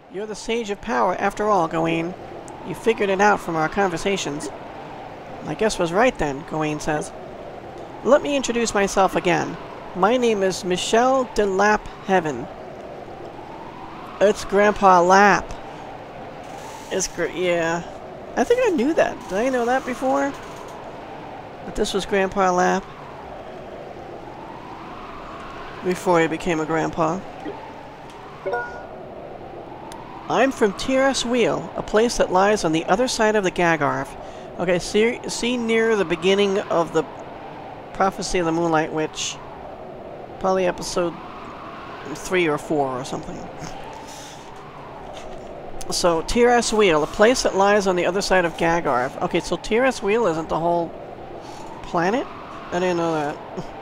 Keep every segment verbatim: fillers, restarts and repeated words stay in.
You're the Sage of Power after all, Gawain. You figured it out from our conversations. I guess was right then, Gawain says. Let me introduce myself again. My name is Michel de Lap Heaven. It's Grandpa Lap. It's great, yeah. I think I knew that. Did I know that before? That this was Grandpa Lap? Before he became a grandpa. I'm from Tirasweel, a place that lies on the other side of the Gagarv. Okay, see, see near the beginning of the Prophecy of the Moonlight Witch. Probably episode three or four or something. So, Tirasweel, a place that lies on the other side of Gagarv. Okay, so Tirasweel isn't the whole planet? I didn't know that.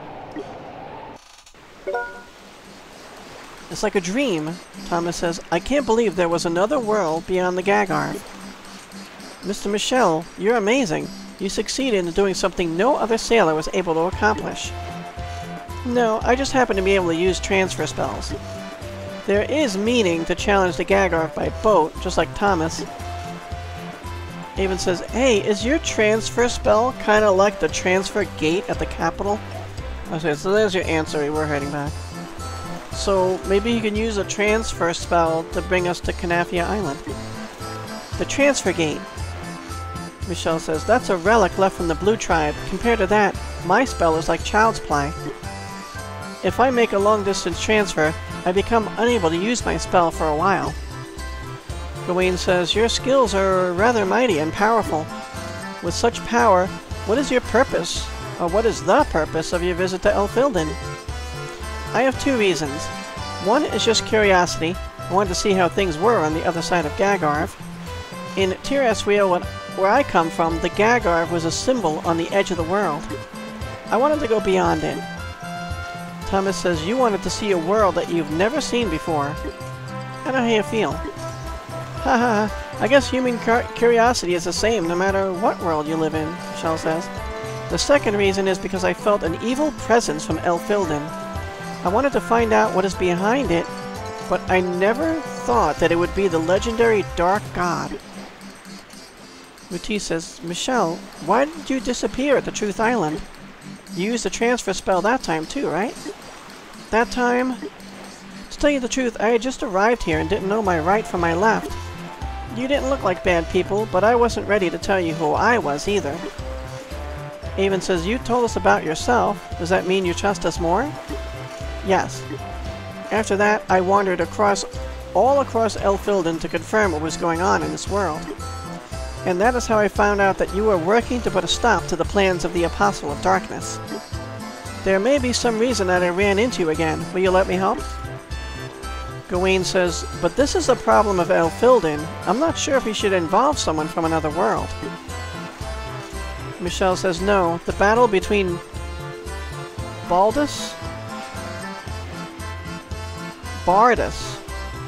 It's like a dream, Thomas says. I can't believe there was another world beyond the Gagarv. Mister Michel, you're amazing. You succeeded in doing something no other sailor was able to accomplish. No, I just happen to be able to use transfer spells. There is meaning to challenge the Gagarv by boat, just like Thomas. Even says, hey, is your transfer spell kind of like the transfer gate at the capital? Okay, so there's your answer. We're heading back. So maybe you can use a transfer spell to bring us to Canafia Island. The transfer gate. Michel says, that's a relic left from the Blue Tribe. Compared to that, my spell is like child's play. If I make a long-distance transfer, I become unable to use my spell for a while. Gawain says, your skills are rather mighty and powerful. With such power, what is your purpose, or what is the purpose of your visit to Elfilden? I have two reasons. One is just curiosity. I wanted to see how things were on the other side of Gagarv. In Tirasweel, where I come from, the Gagarv was a symbol on the edge of the world. I wanted to go beyond it. Thomas says, you wanted to see a world that you've never seen before. I don't know how you feel. Haha, I guess human curiosity is the same no matter what world you live in, Michel says. The second reason is because I felt an evil presence from Elfilden. I wanted to find out what is behind it, but I never thought that it would be the legendary Dark God. Muti says, Michel, why did you disappear at the Truth Island? You used a transfer spell that time too, right? That time? To tell you the truth, I had just arrived here and didn't know my right from my left. You didn't look like bad people, but I wasn't ready to tell you who I was either. Avon says, you told us about yourself. Does that mean you trust us more? Yes. After that, I wandered across, all across Elfilden to confirm what was going on in this world. And that is how I found out that you were working to put a stop to the plans of the Apostle of Darkness. There may be some reason that I ran into you again. Will you let me help? Gawain says, but this is the problem of Elfilden. I'm not sure if we should involve someone from another world. Michel says, no. The battle between Baldus? Bardus.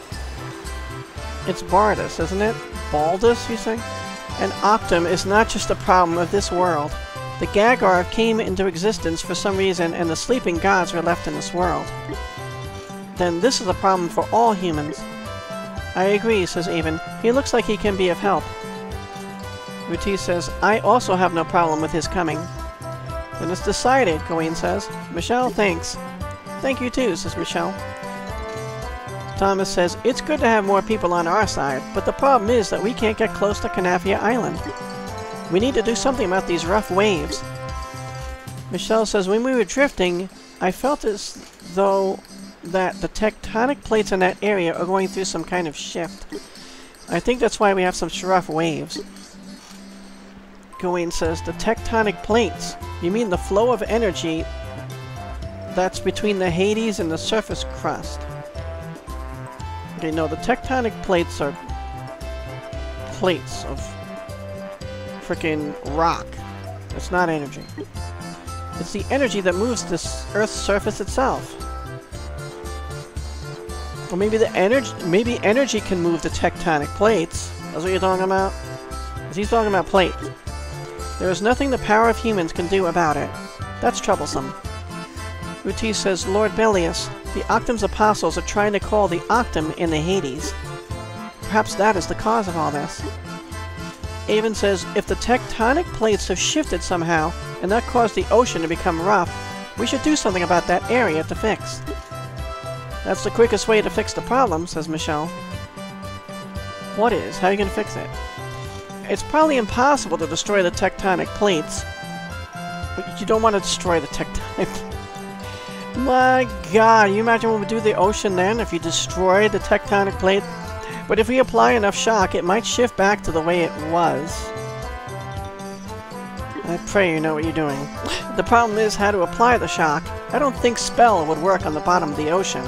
It's Bardus, isn't it? Baldus, you say? And Octum is not just a problem of this world. The Gagarv came into existence for some reason, and the sleeping gods were left in this world. Then this is a problem for all humans. I agree, says Avon. He looks like he can be of help. Muti says, I also have no problem with his coming. Then it's decided, Gawain says. Michel, thanks. Thank you too, says Michel. Thomas says, it's good to have more people on our side, but the problem is that we can't get close to Canafia Island. We need to do something about these rough waves. Michel says, when we were drifting, I felt as though that the tectonic plates in that area are going through some kind of shift. I think that's why we have some rough waves. Gawain says, the tectonic plates? You mean the flow of energy that's between the Hades and the surface crust? Okay, no, the tectonic plates are plates of frickin' rock. It's not energy. It's the energy that moves this Earth's surface itself. Or maybe the energy, maybe energy can move the tectonic plates. That's what you're talking about? Because he's talking about plates. There is nothing the power of humans can do about it. That's troublesome. Muti says, Lord Bellius, the Octum's apostles are trying to call the Octum in the Hades. Perhaps that is the cause of all this. Eiton says, if the tectonic plates have shifted somehow, and that caused the ocean to become rough, we should do something about that area to fix. That's the quickest way to fix the problem, says Michelle. What is? How are you going to fix it? It's probably impossible to destroy the tectonic plates. But you don't want to destroy the tectonic... My god, you imagine what we do to the ocean then if you destroy the tectonic plate? But if we apply enough shock, it might shift back to the way it was. I pray you know what you're doing. The problem is how to apply the shock. I don't think spell would work on the bottom of the ocean.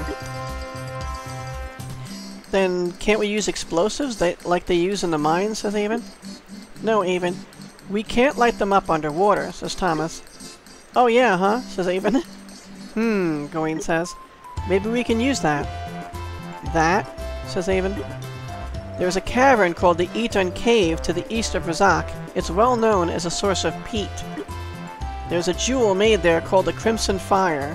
Then can't we use explosives they, like they use in the mines, says Eiton? No, Eiton. We can't light them up underwater, says Thomas. Oh yeah, huh? Says Eiton. Hmm, Gawain says. Maybe we can use that. That? Says Eiton. There's a cavern called the Eiton Cave to the east of Razak. It's well known as a source of peat. There's a jewel made there called the Crimson Fire.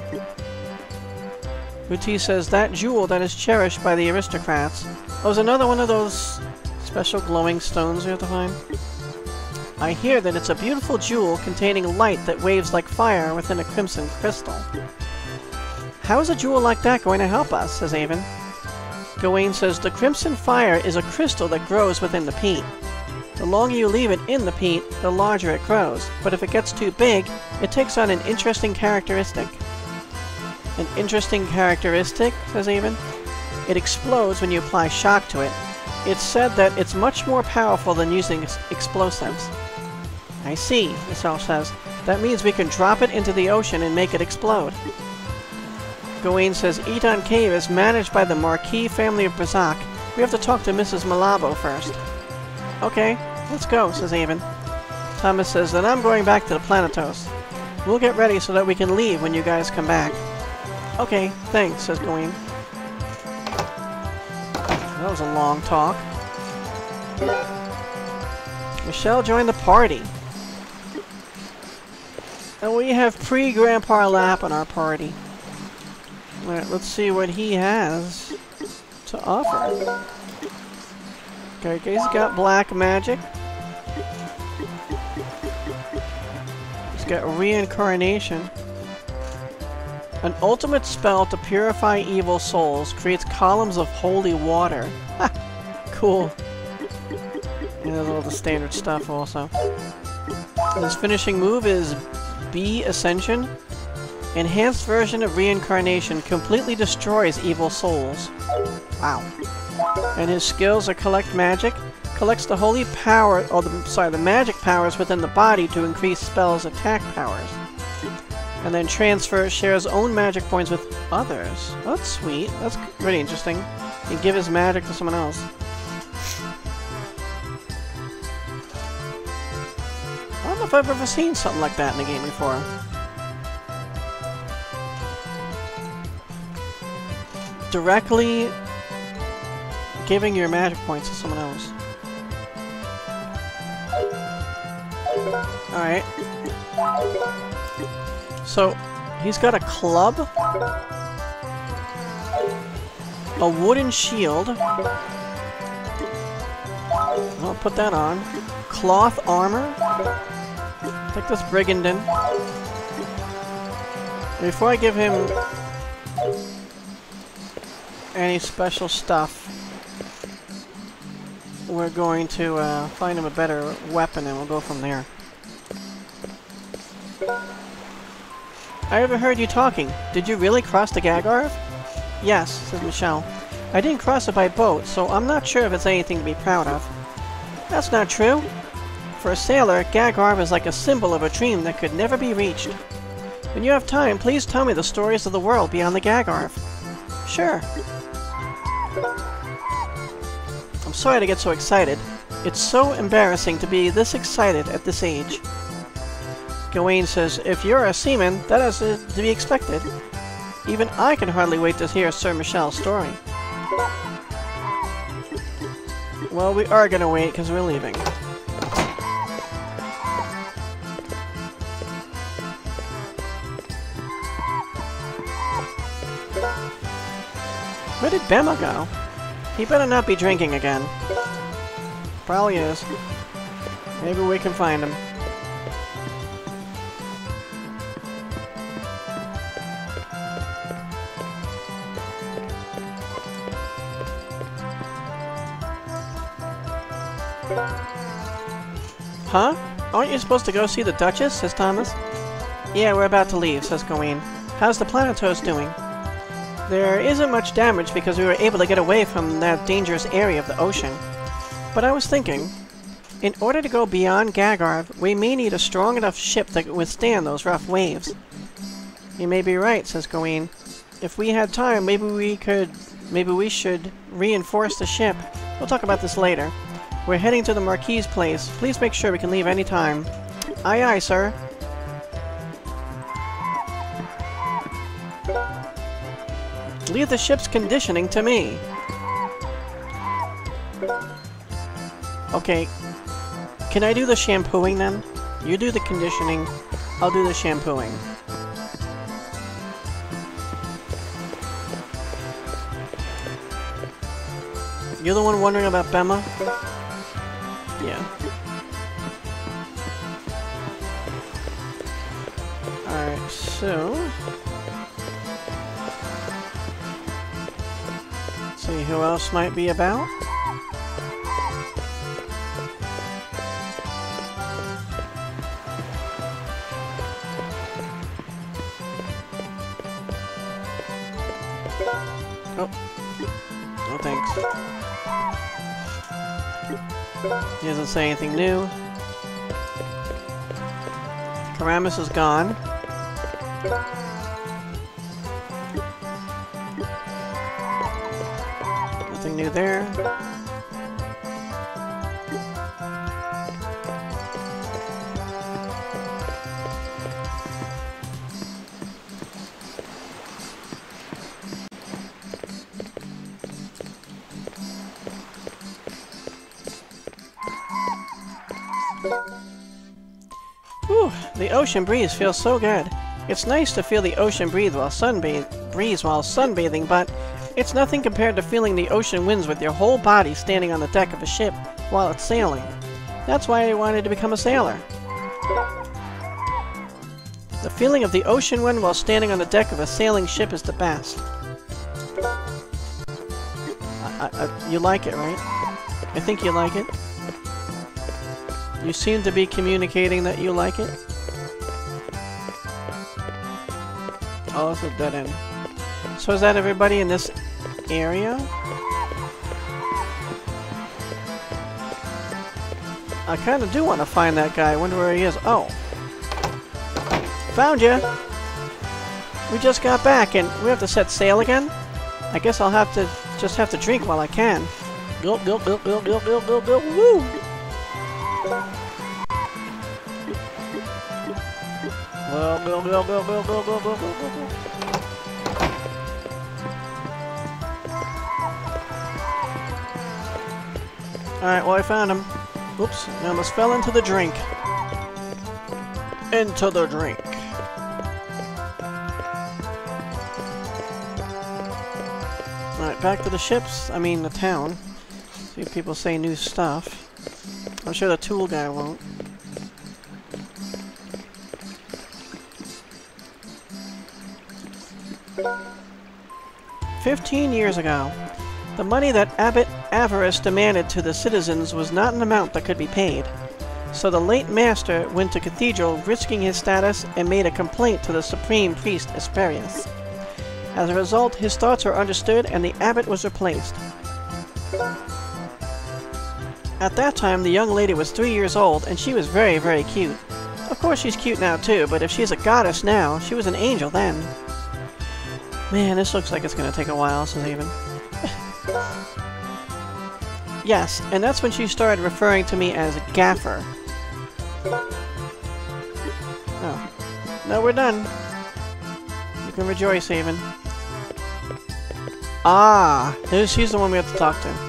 Uti says that jewel that is cherished by the aristocrats. Oh, is another one of those special glowing stones we have to find? I hear that it's a beautiful jewel containing light that waves like fire within a crimson crystal. How is a jewel like that going to help us, says Eiton. Gawain says the Crimson Fire is a crystal that grows within the peat. The longer you leave it in the peat, the larger it grows, but if it gets too big, it takes on an interesting characteristic. An interesting characteristic, says Eiton? It explodes when you apply shock to it. It's said that it's much more powerful than using ex explosives. I see, Michelle says. That means we can drop it into the ocean and make it explode. Gawain says Eiton Cave is managed by the Marquis family of Brazak. We have to talk to Missus Malabo first. Okay, let's go, says Eiton. Thomas says, then I'm going back to the Planetos. We'll get ready so that we can leave when you guys come back. Okay, thanks, says Gawain. That was a long talk. Michelle joined the party. And we have pre-Grandpa Lap on our party. Alright, let's see what he has to offer. Okay, he's got black magic. He's got reincarnation. An ultimate spell to purify evil souls creates columns of holy water. Ha! Cool. And there's all the standard stuff also. His finishing move is B Ascension. Enhanced version of reincarnation completely destroys evil souls. Wow. And his skills are collect magic, collects the holy power, or the, sorry, the magic powers within the body to increase spells' attack powers. And then transfer, shares own magic points with others. Oh, that's sweet. That's pretty interesting. You give his magic to someone else. I don't know if I've ever seen something like that in a game before. Directly giving your magic points to someone else. Alright. So, he's got a club, a wooden shield. I'll put that on. Cloth armor. Take this brigand in. Before I give him any special stuff, we're going to uh, find him a better weapon and we'll go from there. I overheard you talking. Did you really cross the Gagarv? Yes, says Michelle. I didn't cross it by boat, so I'm not sure if it's anything to be proud of. That's not true. For a sailor, Gagarv is like a symbol of a dream that could never be reached. When you have time, please tell me the stories of the world beyond the Gagarv. Sure. I'm sorry to get so excited. It's so embarrassing to be this excited at this age. Gawain says, if you're a seaman, that is uh, to be expected. Even I can hardly wait to hear Sir Michelle's story. Well, we are gonna wait because we're leaving. Where did Bema go? He better not be drinking again. Probably is. Maybe we can find him. Huh? Aren't you supposed to go see the Duchess? Says Thomas. Yeah, we're about to leave, says Gawain. How's the Planetos doing? There isn't much damage because we were able to get away from that dangerous area of the ocean. But I was thinking, in order to go beyond Gagarv, we may need a strong enough ship that can withstand those rough waves. You may be right, says Gawain. If we had time, maybe we could... maybe we should reinforce the ship. We'll talk about this later. We're heading to the Marquis's place. Please make sure we can leave any time. Aye aye, sir. Leave the ship's conditioning to me. Okay. Can I do the shampooing then? You do the conditioning, I'll do the shampooing. You're the one wondering about Bema? Yeah. Alright, so... let's see who else might be about. Oh. No thanks. He doesn't say anything new. Karamis is gone. Nothing new there. Whew, the ocean breeze feels so good. It's nice to feel the ocean breeze while sunbath breeze while sunbathing, but it's nothing compared to feeling the ocean winds with your whole body standing on the deck of a ship while it's sailing. That's why I wanted to become a sailor. The feeling of the ocean wind while standing on the deck of a sailing ship is the best. I, I, you like it, right? I think you like it. You seem to be communicating that you like it. Oh, it's a dead end. So is that everybody in this area? I kind of do want to find that guy. I wonder where he is. Oh. Found you! We just got back and we have to set sail again? I guess I'll have to just have to drink while I can. Gulp, gulp, gulp, gulp, gulp, gulp, gulp, gulp, woo! Well, go, go, go, go, go, go, go, go, go. Alright, well, I found him. Oops, I almost fell into the drink. Into the drink. Alright, back to the ships. I mean, the town. See if people say new stuff. I'm sure the tool guy won't. Fifteen years ago, the money that Abbot Avarice demanded to the citizens was not an amount that could be paid. So the late master went to Cathedral, risking his status, and made a complaint to the supreme priest Asperius. As a result, his thoughts were understood and the abbot was replaced. At that time, the young lady was three years old, and she was very, very cute. Of course she's cute now too, but if she's a goddess now, she was an angel then. Man, this looks like it's going to take a while, says Even. Yes, and that's when she started referring to me as Gaffer. Oh. No, we're done. You can rejoice, Even. Ah! There's, she's the one we have to talk to.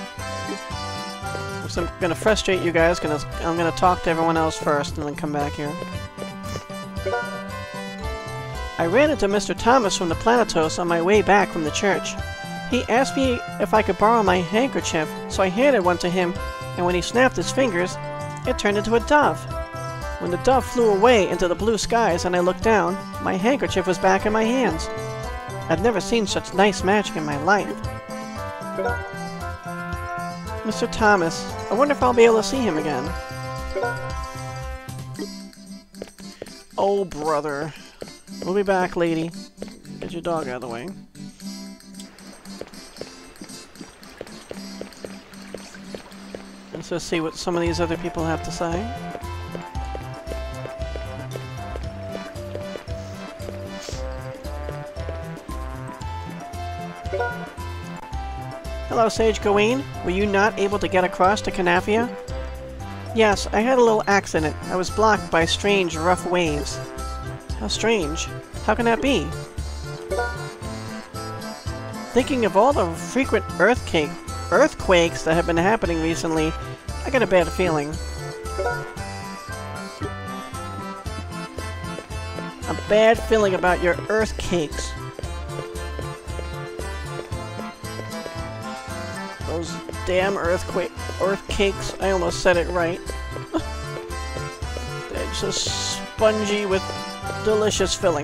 So I'm going to frustrate you guys, because I'm going to talk to everyone else first, and then come back here. I ran into Mister Thomas from the Planetos on my way back from the church. He asked me if I could borrow my handkerchief, so I handed one to him, and when he snapped his fingers, it turned into a dove. When the dove flew away into the blue skies and I looked down, my handkerchief was back in my hands. I've never seen such nice magic in my life. Mister Thomas, I wonder if I'll be able to see him again. Oh, brother. We'll be back, lady. Get your dog out of the way. Let's just see what some of these other people have to say. Hello, Sage Gawain. Were you not able to get across to Canafia? Yes, I had a little accident. I was blocked by strange, rough waves. How strange. How can that be? Thinking of all the frequent earthquake, earthquakes that have been happening recently, I got a bad feeling. A bad feeling about your earthquakes. Those damn earthquake earthquakes. I almost said it right. They're just spongy with delicious filling.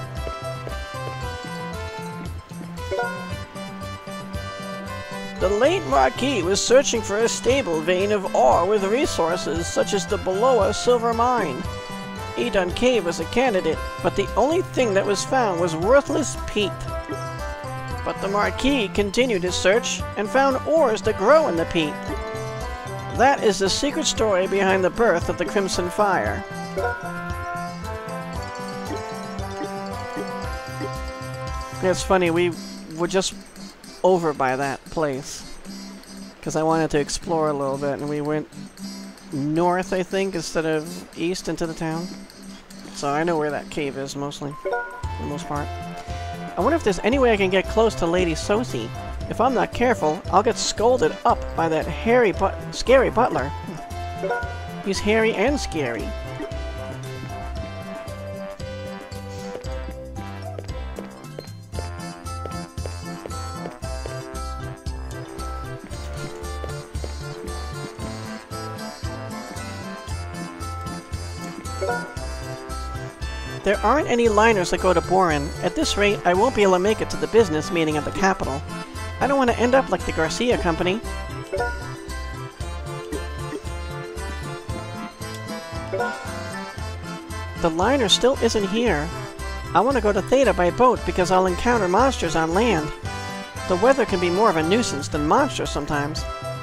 The late Marquis was searching for a stable vein of ore with resources such as the Beloa silver mine. Eiton Cave was a candidate, but the only thing that was found was worthless peat. But the Marquis continued his search and found ores that grow in the peat. That is the secret story behind the birth of the Crimson Fire. It's funny, we were just over by that place because I wanted to explore a little bit, and we went north, I think, instead of east into the town. So I know where that cave is, mostly, for the most part. I wonder if there's any way I can get close to Lady Sosie. If I'm not careful, I'll get scolded up by that hairy but scary butler. He's hairy and scary. There aren't any liners that go to Borin. At this rate, I won't be able to make it to the business meeting at the capital. I don't want to end up like the Garcia Company. The liner still isn't here. I want to go to Theta by boat because I'll encounter monsters on land. The weather can be more of a nuisance than monsters sometimes.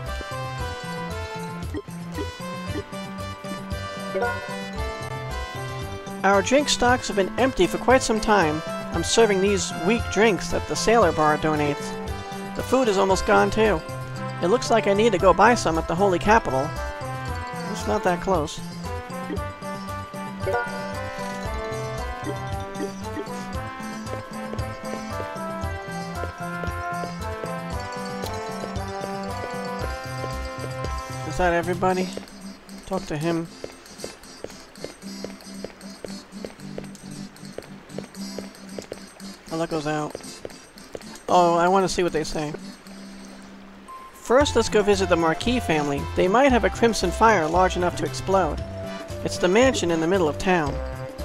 Our drink stocks have been empty for quite some time. I'm serving these weak drinks that the Sailor Bar donates. The food is almost gone too. It looks like I need to go buy some at the Holy Capital. It's not that close. Is that everybody? Talk to him. Oh, that goes out. Oh, I want to see what they say. First, let's go visit the Marquis family. They might have a crimson fire large enough to explode. It's the mansion in the middle of town.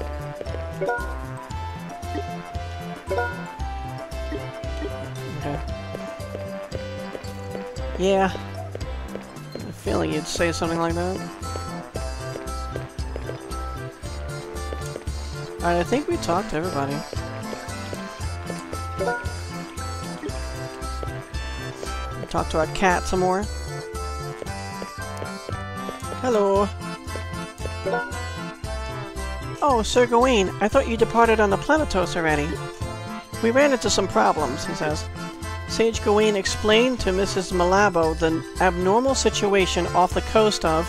Okay. Yeah. I have a feeling you'd say something like that. Alright, I think we talked to everybody. Talk to our cat some more. Hello. Oh, Sir Gawain, I thought you departed on the Planetos already. We ran into some problems, he says. Sage Gawain explained to Missus Malabo the abnormal situation off the coast of...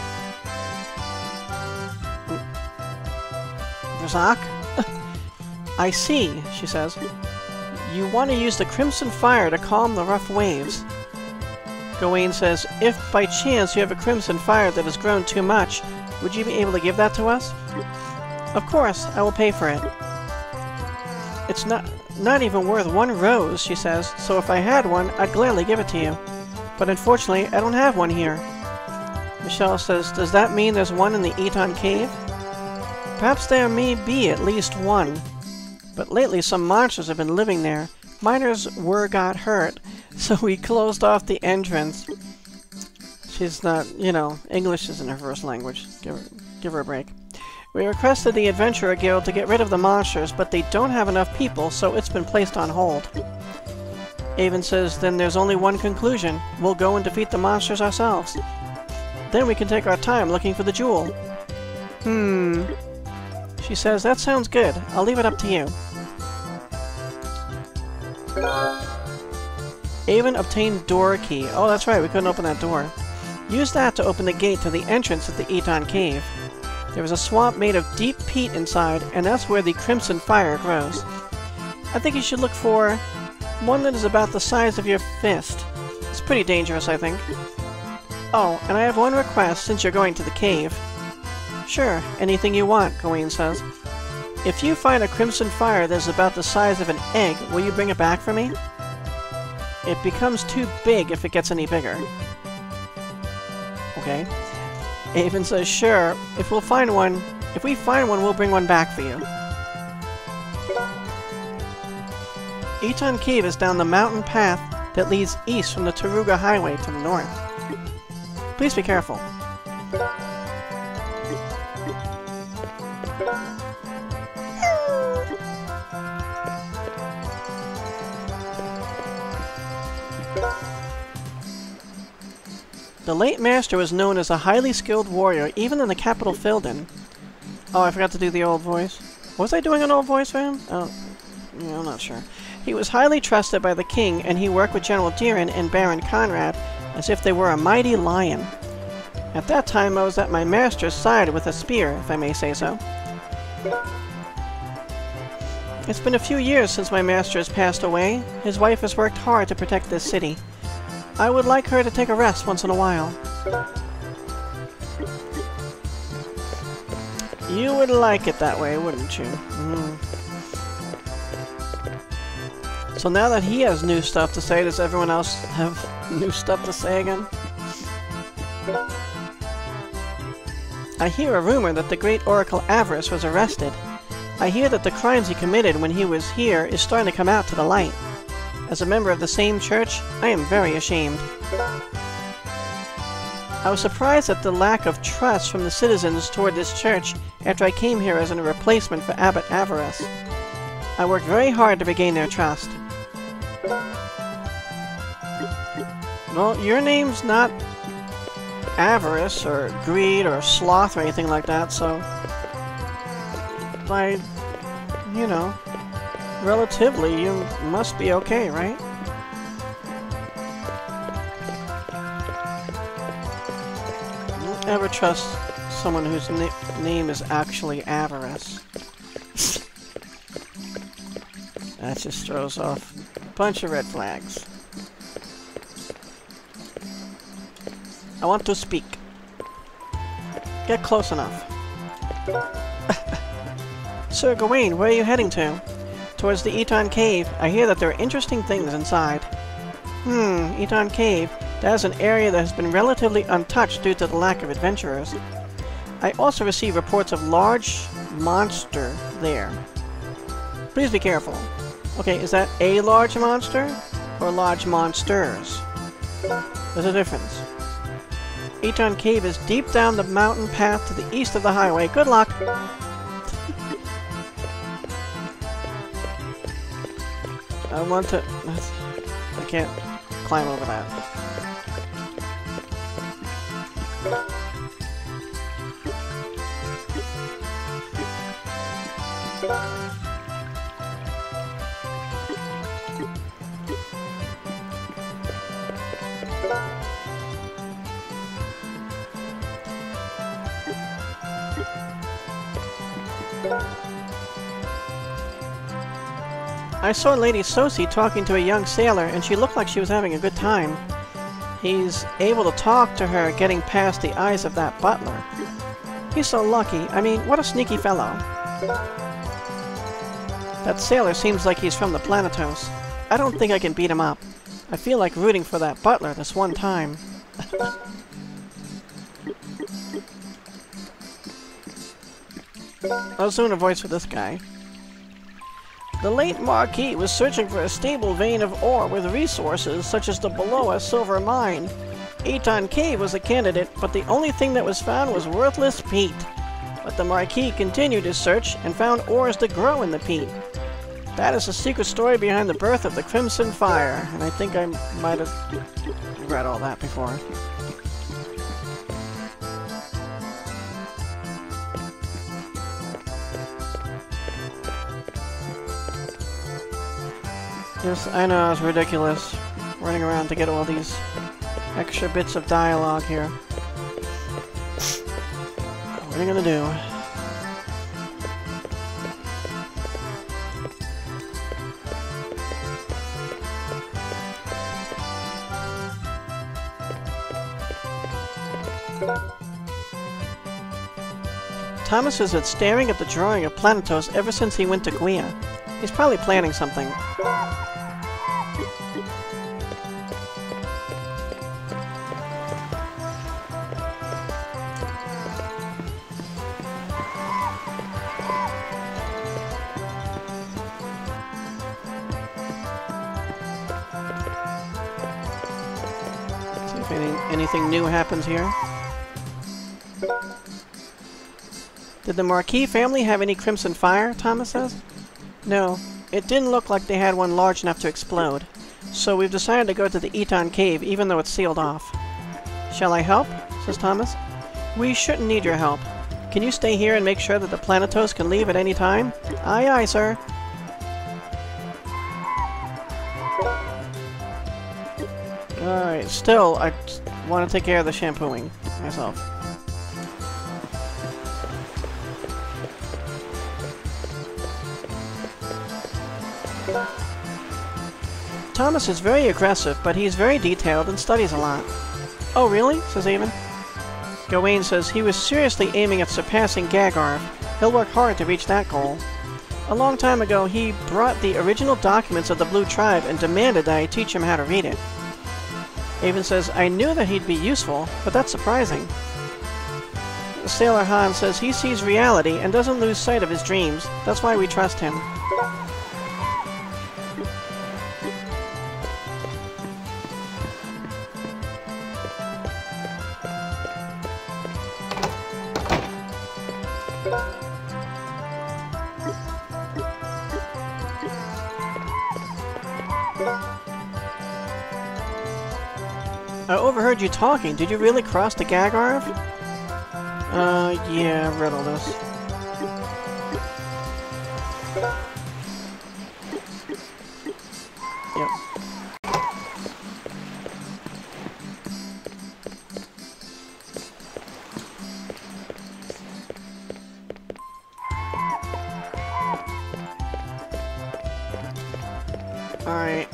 Verzak? I see, she says. You want to use the Crimson Fire to calm the rough waves. Gawain says, if by chance you have a Crimson Fire that has grown too much, would you be able to give that to us? Of course, I will pay for it. It's not... not even worth one rose, she says, so if I had one, I'd gladly give it to you. But unfortunately, I don't have one here. Michelle says, does that mean there's one in the Eiton Cave? Perhaps there may be at least one. But lately some monsters have been living there. Miners were got hurt, so we closed off the entrance. She's not, you know, English isn't her first language. Give her, give her a break. We requested the Adventurer Guild to get rid of the monsters, but they don't have enough people, so it's been placed on hold. Avon says, then there's only one conclusion. We'll go and defeat the monsters ourselves. Then we can take our time looking for the jewel. Hmm. She says, that sounds good. I'll leave it up to you. Avon obtained door key. Oh, that's right, we couldn't open that door. Use that to open the gate to the entrance of the Eiton Cave. There is a swamp made of deep peat inside, and that's where the crimson fire grows. I think you should look for one that is about the size of your fist. It's pretty dangerous, I think. Oh, and I have one request since you're going to the cave. Sure, anything you want, Gawain says. If you find a crimson fire that is about the size of an egg, will you bring it back for me? It becomes too big if it gets any bigger. Okay. Avon says, sure, if we'll find one, if we find one, we'll bring one back for you. Eiton Cave is down the mountain path that leads east from the Taruga Highway to the north. Please be careful. The late master was known as a highly skilled warrior, even in the capital Phildon. Oh, I forgot to do the old voice. Was I doing an old voice for him? Oh, yeah, I'm not sure. He was highly trusted by the king, and he worked with General Diran and Baron Conrad as if they were a mighty lion. At that time, I was at my master's side with a spear, if I may say so. It's been a few years since my master has passed away. His wife has worked hard to protect this city. I would like her to take a rest once in a while. You would like it that way, wouldn't you? Mm. So now that he has new stuff to say, does everyone else have new stuff to say again? I hear a rumor that the great Oracle Avarice was arrested. I hear that the crimes he committed when he was here is starting to come out to the light. As a member of the same church, I am very ashamed. I was surprised at the lack of trust from the citizens toward this church after I came here as a replacement for Abbot Avarice. I worked very hard to regain their trust. Well, your name's not Avarice or Greed or Sloth or anything like that, so... by, you know... relatively, you must be okay, right? Don't ever trust someone whose na name is actually Avarice. That just throws off a bunch of red flags. I want to speak. Get close enough. Sir Gawain, where are you heading to? Towards the Eiton Cave. I hear that there are interesting things inside. Hmm, Eiton Cave. That is an area that has been relatively untouched due to the lack of adventurers. I also receive reports of large monster there. Please be careful. Okay, is that a large monster? Or large monsters? There's a difference. Eiton Cave is deep down the mountain path to the east of the highway. Good luck! I want to... I can't climb over that. I saw Lady Sosie talking to a young sailor, and she looked like she was having a good time. He's able to talk to her, getting past the eyes of that butler. He's so lucky. I mean, what a sneaky fellow. That sailor seems like he's from the Planetos. I don't think I can beat him up. I feel like rooting for that butler this one time. I was doing a voice for this guy. The late Marquis was searching for a stable vein of ore with resources such as the Beloa silver mine. Eiton Cave was a candidate, but the only thing that was found was worthless peat. But the Marquis continued his search and found ores that grow in the peat. That is the secret story behind the birth of the Crimson Fire, and I think I might have read all that before. Yes, I know, it's ridiculous. Running around to get all these extra bits of dialogue here. What are you gonna do? Thomas has been staring at the drawing of Planetos ever since he went to Guia. He's probably planning something. See if any, anything new happens here. Did the Marquis family have any Crimson Fire, Thomas says? No, it didn't look like they had one large enough to explode. So we've decided to go to the Eiton Cave, even though it's sealed off. Shall I help? Says Thomas. We shouldn't need your help. Can you stay here and make sure that the Planetos can leave at any time? Aye, aye, sir. Alright, still, I want to take care of the shampooing myself. Thomas is very aggressive, but he's very detailed and studies a lot. Oh, really? Says Avon. Gawain says he was seriously aiming at surpassing Gagarv. He'll work hard to reach that goal. A long time ago, he brought the original documents of the Blue Tribe and demanded that I teach him how to read it. Avon says, I knew that he'd be useful, but that's surprising. Sailor Han says he sees reality and doesn't lose sight of his dreams. That's why we trust him. I overheard you talking. Did you really cross the Gagarv? Uh, yeah, I've read all this. Yep. Alright.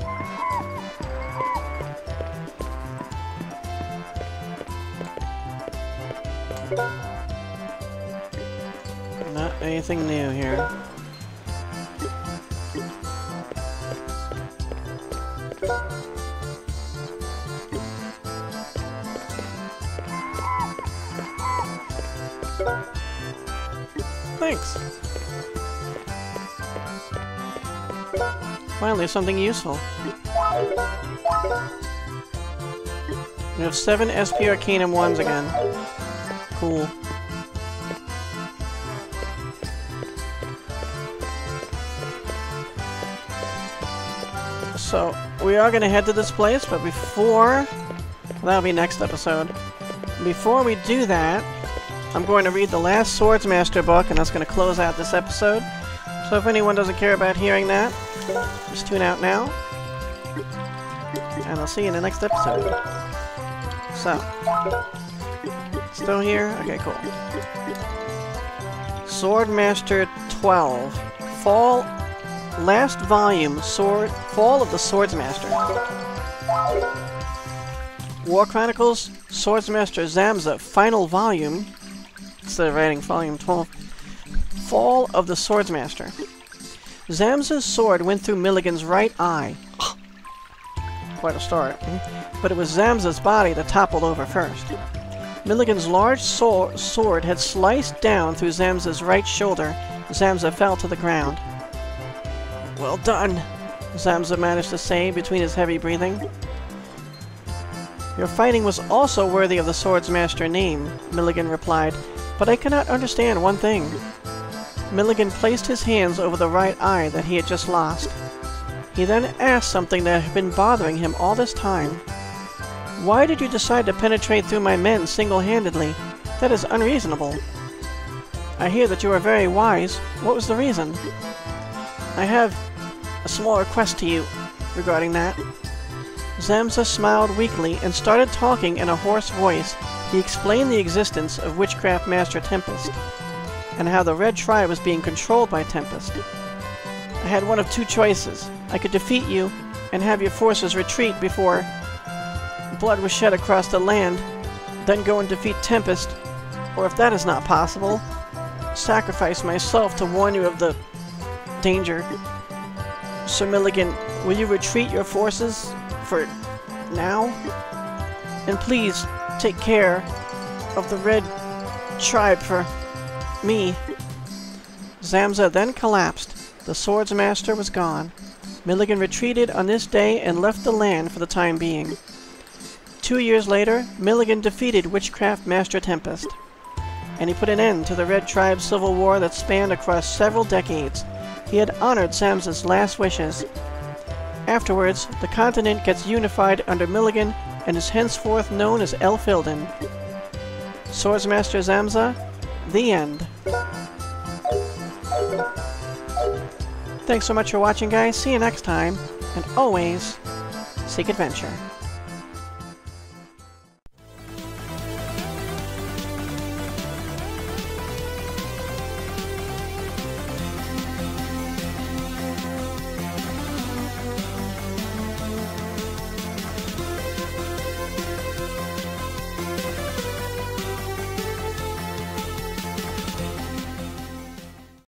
Not anything new here. Thanks. Finally, something useful. We have seven S P Arcanum ones again. Cool. So, we are going to head to this place, but before... Well, that'll be next episode. Before we do that, I'm going to read the last Swordsmaster book, and that's going to close out this episode. So if anyone doesn't care about hearing that, just tune out now. And I'll see you in the next episode. So... Still here? Okay, cool. Swordmaster twelve. Fall... Last volume, Sword... Fall of the Swordsmaster. War Chronicles, Swordsmaster Zamza, final volume, instead of writing volume twelve. Fall of the Swordsmaster. Zamza's sword went through Milligan's right eye. Quite a start. But it was Zamza's body that toppled over first. Milligan's large so sword had sliced down through Zamza's right shoulder. Zamza fell to the ground. Well done, Zamza managed to say between his heavy breathing. Your fighting was also worthy of the Swords Master name, Milligan replied, but I cannot understand one thing. Milligan placed his hands over the right eye that he had just lost. He then asked something that had been bothering him all this time. Why did you decide to penetrate through my men single-handedly? That is unreasonable. I hear that you are very wise. What was the reason? I have a small request to you regarding that. Zamza smiled weakly and started talking in a hoarse voice. He explained the existence of Witchcraft Master Tempest, and how the Red Tribe was being controlled by Tempest. I had one of two choices. I could defeat you, and have your forces retreat before blood was shed across the land, then go and defeat Tempest, or if that is not possible, sacrifice myself to warn you of the danger. Sir Milligan, will you retreat your forces for now? And please take care of the Red Tribe for me. Zamza then collapsed. The Swords Master was gone. Milligan retreated on this day and left the land for the time being. Two years later, Milligan defeated Witchcraft Master Tempest, and he put an end to the Red Tribe's civil war that spanned across several decades. He had honored Zamza's last wishes. Afterwards, the continent gets unified under Milligan and is henceforth known as Elfilden. Swordsmaster Zamza, the end. Thanks so much for watching, guys. See you next time, and always seek adventure.